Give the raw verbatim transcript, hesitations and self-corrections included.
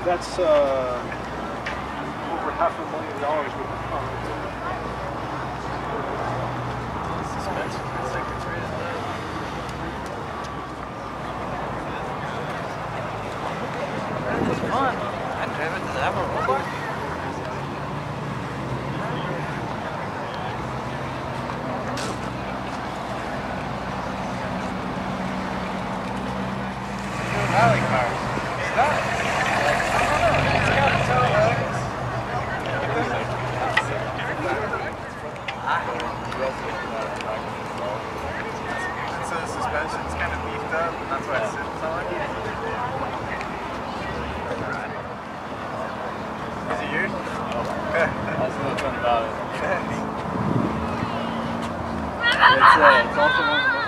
that's uh, over half a million dollars worth of comments. Suspension feels like it's rated low. That was fun. I drove it. Does it have a roll bar? Rally cars. It's not. Like, I don't know. It's got toe legs. So the suspension's kind of beefed up, and that's why it sits on. Is it yours? That's the fun about it. It's, uh, it's also one of the